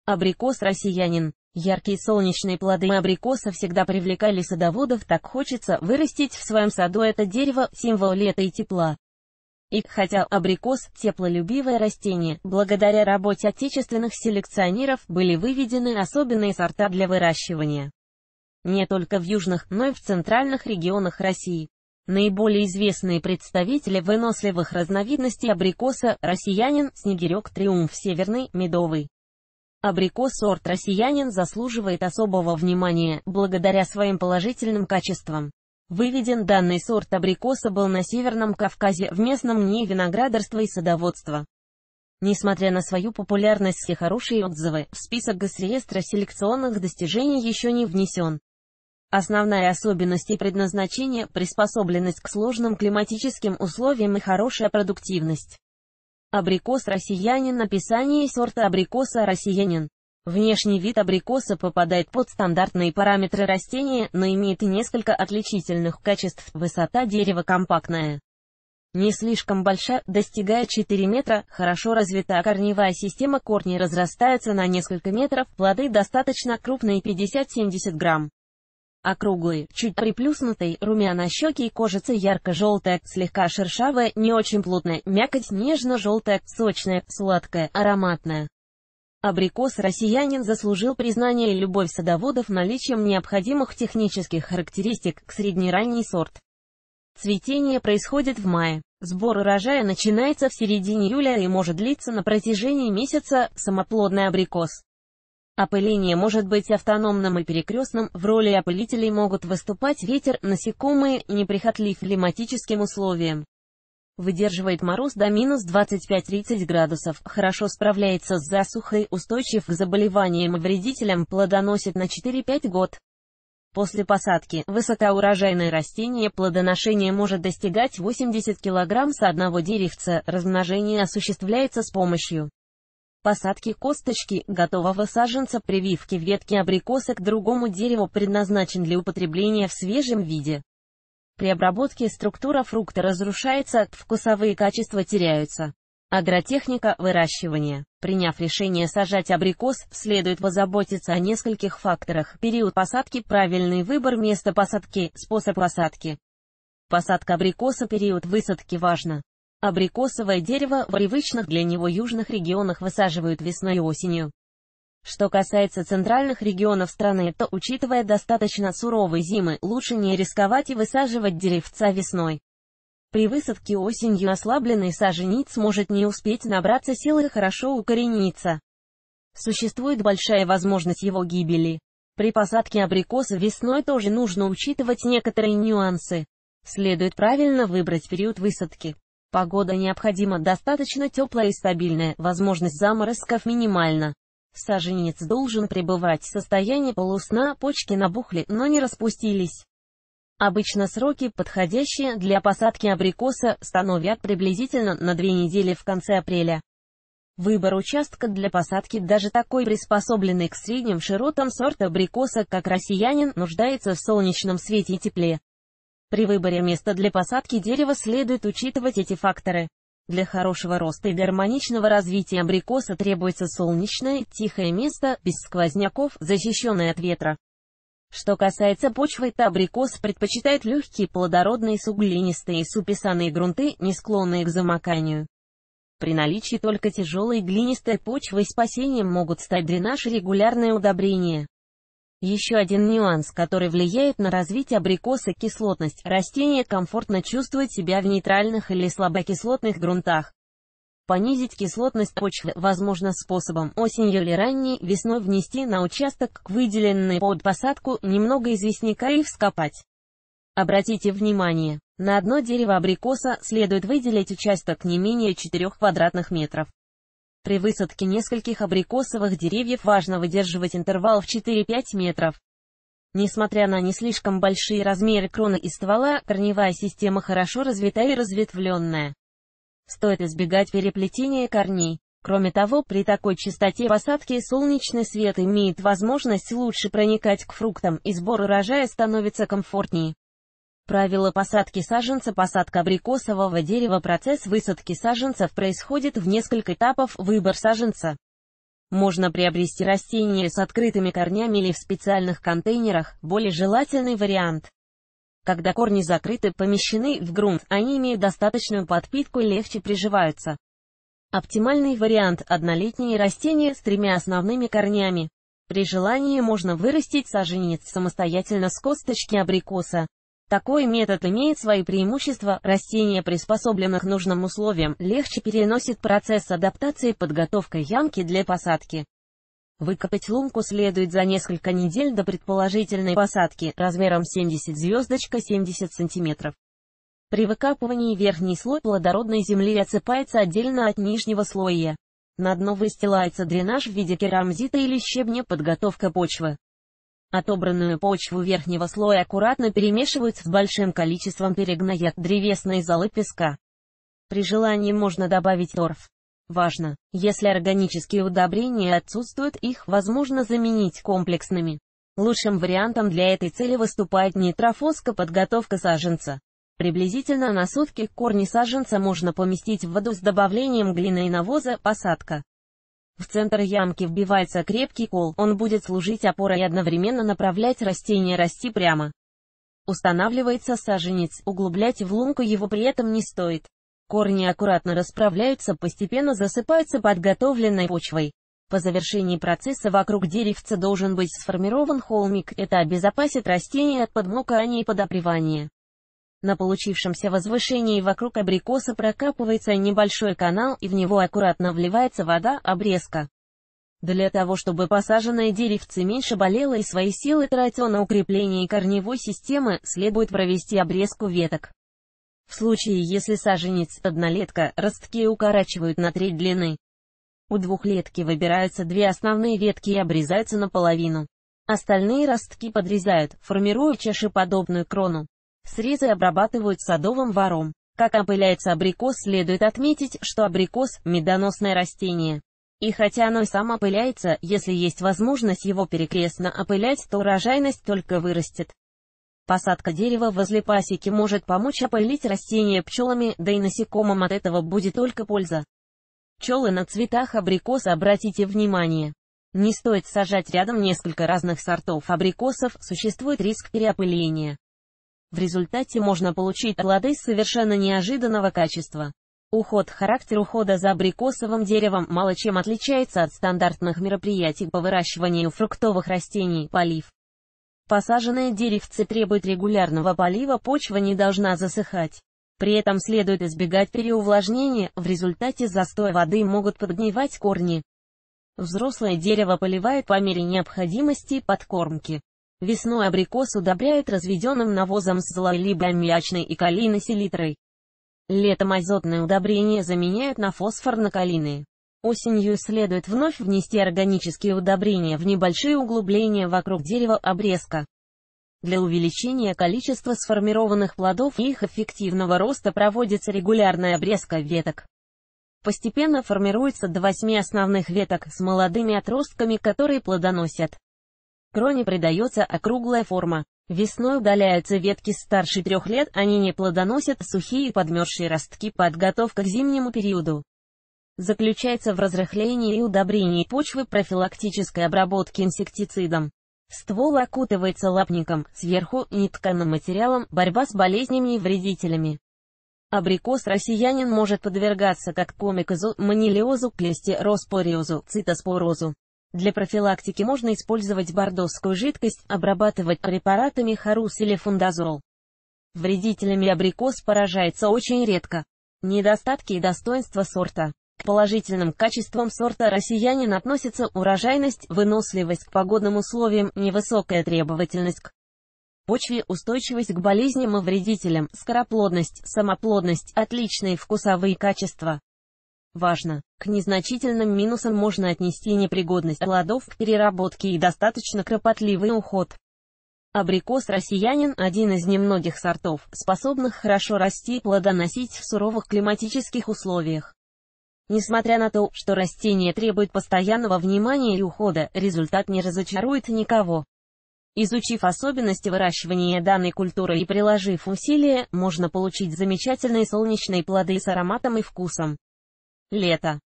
Абрикос россиянин. Яркие солнечные плоды абрикоса всегда привлекали садоводов, так хочется вырастить в своем саду это дерево, символ лета и тепла. И хотя абрикос – теплолюбивое растение, благодаря работе отечественных селекционеров были выведены особенные сорта для выращивания. Не только в южных, но и в центральных регионах России. Наиболее известные представители выносливых разновидностей абрикоса – россиянин, снегирек, триумф северный, медовый. Абрикос-сорт россиянин заслуживает особого внимания, благодаря своим положительным качествам. Выведен данный сорт абрикоса был на Северном Кавказе, в местном НИИ виноградарства и садоводства. Несмотря на свою популярность и хорошие отзывы, в список Госреестра селекционных достижений еще не внесен. Основная особенность и предназначение – приспособленность к сложным климатическим условиям и хорошая продуктивность. Абрикос россиянин. Описание сорта абрикоса россиянин. Внешний вид абрикоса попадает под стандартные параметры растения, но имеет и несколько отличительных качеств. Высота дерева компактная. Не слишком большая, достигая 4 метра, хорошо развита корневая система, корни разрастаются на несколько метров, плоды достаточно крупные 50-70 грамм. Округлые, чуть приплюснутые, румяно-щекие, кожица ярко-желтая, слегка шершавая, не очень плотная, мякоть нежно-желтая, сочная, сладкая, ароматная. Абрикос россиянин заслужил признание и любовь садоводов наличием необходимых технических характеристик, среднеранний сорт. Цветение происходит в мае. Сбор урожая начинается в середине июля и может длиться на протяжении месяца. Самоплодный абрикос. Опыление может быть автономным и перекрестным, в роли опылителей могут выступать ветер, насекомые, неприхотлив климатическим условиям. Выдерживает мороз до минус 25-30 градусов, хорошо справляется с засухой, устойчив к заболеваниям и вредителям, плодоносит на 4-5 год. После посадки, высокоурожайное растение, плодоношение может достигать 80 кг с одного деревца, размножение осуществляется с помощью посадки косточки, готового саженца, прививки ветки абрикоса к другому дереву, предназначен для употребления в свежем виде. При обработке структура фрукта разрушается, вкусовые качества теряются. Агротехника выращивания. Приняв решение сажать абрикос, следует позаботиться о нескольких факторах: период посадки, правильный выбор места посадки, способ посадки. Посадка абрикоса, период высадки важно. Абрикосовое дерево в привычных для него южных регионах высаживают весной и осенью. Что касается центральных регионов страны, то, учитывая достаточно суровые зимы, лучше не рисковать и высаживать деревца весной. При высадке осенью ослабленный саженец может не успеть набраться сил и хорошо укорениться. Существует большая возможность его гибели. При посадке абрикоса весной тоже нужно учитывать некоторые нюансы. Следует правильно выбрать период высадки. Погода необходима достаточно теплая и стабильная, возможность заморозков минимальна. Саженец должен пребывать в состоянии полусна, почки набухли, но не распустились. Обычно сроки, подходящие для посадки абрикоса, становят приблизительно на 2 недели в конце апреля. Выбор участка для посадки, даже такой приспособленный к средним широтам сорта абрикоса, как россиянин, нуждается в солнечном свете и тепле. При выборе места для посадки дерева следует учитывать эти факторы. Для хорошего роста и гармоничного развития абрикоса требуется солнечное, тихое место, без сквозняков, защищенное от ветра. Что касается почвы, то абрикос предпочитает легкие, плодородные, суглинистые и супесанные грунты, не склонные к замоканию. При наличии только тяжелой глинистой почвы спасением могут стать дренаж и регулярное удобрение. Еще один нюанс, который влияет на развитие абрикоса – кислотность. Растение комфортно чувствует себя в нейтральных или слабокислотных грунтах. Понизить кислотность почвы возможно способом: осенью или ранней весной внести на участок, выделенный под посадку, немного известняка и вскопать. Обратите внимание, на одно дерево абрикоса следует выделить участок не менее 4 квадратных метров. При высадке нескольких абрикосовых деревьев важно выдерживать интервал в 4-5 метров. Несмотря на не слишком большие размеры кроны и ствола, корневая система хорошо развита и разветвленная. Стоит избегать переплетения корней. Кроме того, при такой частоте посадки солнечный свет имеет возможность лучше проникать к фруктам, и сбор урожая становится комфортнее. Правила посадки саженца. Посадка абрикосового дерева. Процесс высадки саженцев происходит в несколько этапов. Выбор саженца. Можно приобрести растения с открытыми корнями или в специальных контейнерах, более желательный вариант. Когда корни закрыты, помещены в грунт, они имеют достаточную подпитку и легче приживаются. Оптимальный вариант – однолетние растения с 3 основными корнями. При желании можно вырастить саженец самостоятельно с косточки абрикоса. Такой метод имеет свои преимущества, растения, приспособленных к нужным условиям, легче переносит процесс адаптации подготовкой ямки для посадки. Выкопать лунку следует за несколько недель до предположительной посадки, размером 70 см. При выкапывании верхний слой плодородной земли отсыпается отдельно от нижнего слоя. На дно выстилается дренаж в виде керамзита или щебня, подготовка почвы. Отобранную почву верхнего слоя аккуратно перемешивают с большим количеством перегноя, древесной золы, песка. При желании можно добавить торф. Важно, если органические удобрения отсутствуют, их возможно заменить комплексными. Лучшим вариантом для этой цели выступает нитрофоска, подготовка саженца. Приблизительно на сутки корни саженца можно поместить в воду с добавлением глины и навоза, посадка. В центр ямки вбивается крепкий кол, он будет служить опорой и одновременно направлять растение расти прямо. Устанавливается саженец, углублять в лунку его при этом не стоит. Корни аккуратно расправляются, постепенно засыпаются подготовленной почвой. По завершении процесса вокруг деревца должен быть сформирован холмик, это обезопасит растение от подмокания и подопревания. На получившемся возвышении вокруг абрикоса прокапывается небольшой канал, и в него аккуратно вливается вода, обрезка. Для того, чтобы посаженное деревце меньше болело и свои силы тратило на укрепление корневой системы, следует провести обрезку веток. В случае, если саженец однолетка, ростки укорачивают на треть длины. У двухлетки выбираются 2 основные ветки и обрезаются наполовину. Остальные ростки подрезают, формируя чашеподобную крону. Срезы обрабатывают садовым варом. Как опыляется абрикос, следует отметить, что абрикос – медоносное растение. И хотя оно и сам опыляется, если есть возможность его перекрестно опылять, то урожайность только вырастет. Посадка дерева возле пасеки может помочь опылить растения пчелами, да и насекомым от этого будет только польза. Пчелы на цветах абрикоса, обратите внимание. Не стоит сажать рядом несколько разных сортов абрикосов, существует риск переопыления. В результате можно получить плоды совершенно неожиданного качества. Характер ухода за абрикосовым деревом мало чем отличается от стандартных мероприятий по выращиванию фруктовых растений, полив. Посаженное деревце требует регулярного полива, почва не должна засыхать. При этом следует избегать переувлажнения, в результате застоя воды могут подгнивать корни. Взрослое дерево поливают по мере необходимости подкормки. Весной абрикос удобряют разведенным навозом с золой либо аммиачной и калийной селитрой. Летом азотные удобрения заменяют на фосфорно-калийные. Осенью следует вновь внести органические удобрения в небольшие углубления вокруг дерева, обрезка. Для увеличения количества сформированных плодов и их эффективного роста проводится регулярная обрезка веток. Постепенно формируется до 8 основных веток с молодыми отростками, которые плодоносят. Кроне придается округлая форма. Весной удаляются ветки старше 3 лет, они не плодоносят, сухие и подмерзшие ростки, подготовка к зимнему периоду. Заключается в разрыхлении и удобрении почвы, профилактической обработке инсектицидом. Ствол окутывается лапником, сверху – нетканым материалом, борьба с болезнями и вредителями. Абрикос россиянин может подвергаться как комикозу, манилиозу, клестероспориозу, цитоспорозу. Для профилактики можно использовать бордоскую жидкость, обрабатывать препаратами харус или фундазол. Вредителями абрикос поражается очень редко. Недостатки и достоинства сорта. К положительным качествам сорта россиянин относятся урожайность, выносливость к погодным условиям, невысокая требовательность к почве, устойчивость к болезням и вредителям, скороплодность, самоплодность, отличные вкусовые качества. Важно, к незначительным минусам можно отнести непригодность плодов к переработке и достаточно кропотливый уход. Абрикос россиянин – один из немногих сортов, способных хорошо расти и плодоносить в суровых климатических условиях. Несмотря на то, что растение требует постоянного внимания и ухода, результат не разочарует никого. Изучив особенности выращивания данной культуры и приложив усилия, можно получить замечательные солнечные плоды с ароматом и вкусом. Лето.